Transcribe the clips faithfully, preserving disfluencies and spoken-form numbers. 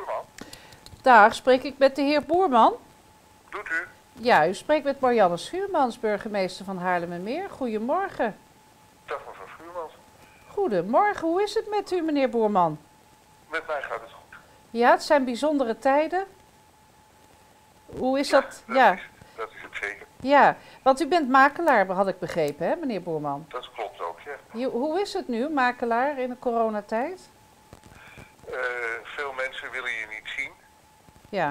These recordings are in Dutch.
Schuurman. Dag, spreek ik met de heer Boerman? Doet u? Ja, u spreekt met Marianne Schuurmans, burgemeester van Haarlemmermeer. Goedemorgen. Dag mevrouw Schuurmans. Goedemorgen, hoe is het met u, meneer Boerman? Met mij gaat het goed. Ja, het zijn bijzondere tijden. Hoe is Ja, dat? dat Ja, is, dat is het zeker. ja, want u bent makelaar, had ik begrepen, hè, meneer Boerman? Dat klopt ook, ja. Je- Hoe is het nu, makelaar, in de coronatijd? Eh, veel mensen willen je niet zien. Ja.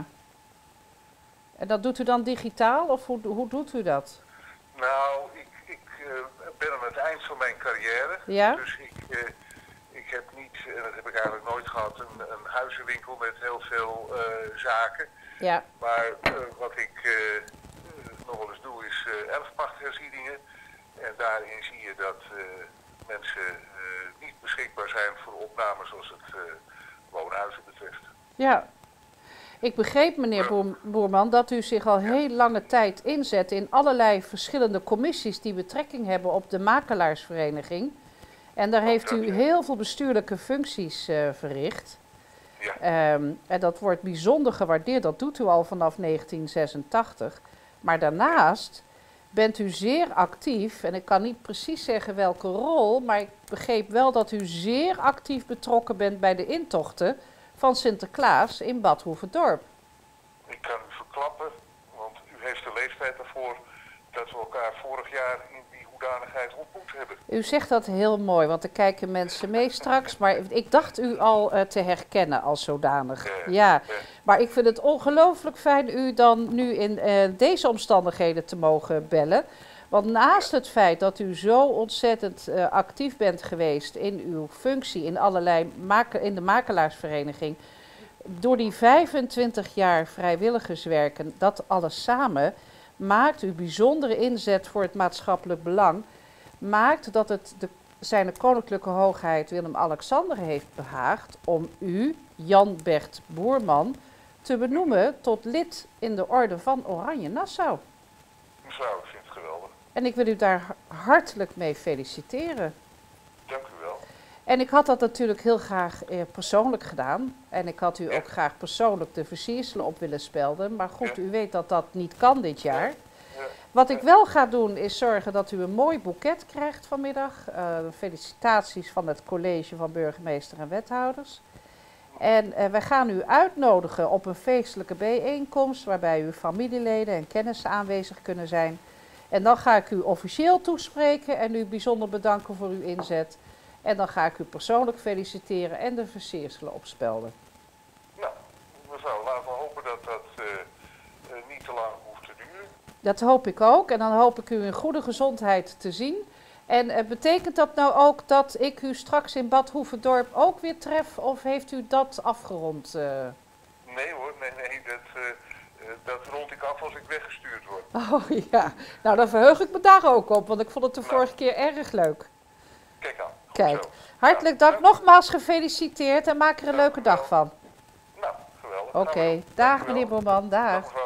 En dat doet u dan digitaal, of hoe, hoe doet u dat? Nou, ik, ik eh, ben aan het eind van mijn carrière. Ja? Dus ik, eh, ik heb niet, en dat heb ik eigenlijk nooit gehad, een, een huizenwinkel met heel veel eh, zaken. Ja. Maar eh, wat ik eh, eh, nog wel eens doe is uh, erfpachtherzieningen. En daarin zie je dat eh, mensen eh, niet beschikbaar zijn voor opname zoals het eh, woonhuizen betreft. Ja. Ik begreep, meneer Boer- Boerman, dat u zich al heel lange tijd inzet in allerlei verschillende commissies die betrekking hebben op de makelaarsvereniging. En daar heeft u heel veel bestuurlijke functies uh, verricht. Ja. Um, en dat wordt bijzonder gewaardeerd, dat doet u al vanaf negentien zesentachtig. Maar daarnaast bent u zeer actief, en ik kan niet precies zeggen welke rol, maar ik begreep wel dat u zeer actief betrokken bent bij de intochten van Sinterklaas in Bad Hoeverdorp. Ik kan u verklappen, want u heeft de leeftijd ervoor dat we elkaar vorig jaar in die hoedanigheid ontmoet hebben. U zegt dat heel mooi, want er kijken mensen mee straks, maar ik dacht u al uh, te herkennen als zodanig. Ja, ja, ja. Maar ik vind het ongelooflijk fijn u dan nu in uh, deze omstandigheden te mogen bellen. Want naast het feit dat u zo ontzettend uh, actief bent geweest in uw functie in allerlei make- in de makelaarsvereniging, door die vijfentwintig jaar vrijwilligerswerken, dat alles samen, maakt uw bijzondere inzet voor het maatschappelijk belang, maakt dat het de, zijn koninklijke hoogheid Willem-Alexander heeft behaagd om u, Jan Bert Boerman, te benoemen tot lid in de orde van Oranje Nassau. Mevrouw, ik vind het geweldig. En ik wil u daar hartelijk mee feliciteren. Dank u wel. En ik had dat natuurlijk heel graag eh, persoonlijk gedaan. En ik had u Ja. ook graag persoonlijk de versierselen op willen spelden. Maar goed, Ja. u weet dat dat niet kan dit jaar. Ja. Wat ik wel ga doen is zorgen dat u een mooi boeket krijgt vanmiddag. Uh, felicitaties van het college van burgemeester en wethouders. En uh, wij gaan u uitnodigen op een feestelijke bijeenkomst waarbij uw familieleden en kennissen aanwezig kunnen zijn. En dan ga ik u officieel toespreken en u bijzonder bedanken voor uw inzet. En dan ga ik u persoonlijk feliciteren en de versierselen opspelden. Nou, mevrouw, laten we hopen dat dat uh, uh, niet te lang hoeft te duren. Dat hoop ik ook. En dan hoop ik u in goede gezondheid te zien. En uh, betekent dat nou ook dat ik u straks in Bad Hoeverdorp ook weer tref? Of heeft u dat afgerond? Uh... Nee hoor, nee, nee, dat, uh, uh, dat rond ik af als ik weggestuurd word. Oh ja, nou dan verheug ik me daar ook op, want ik vond het de Nou. vorige keer erg leuk. Kijk aan. Goed Kijk, zo. hartelijk Nou, dank, nogmaals gefeliciteerd en maak er een leuke dag van. Nou, geweldig. Oké, Gaan we doen. dag Dank u wel. meneer Boerman, dag. Dag mevrouw.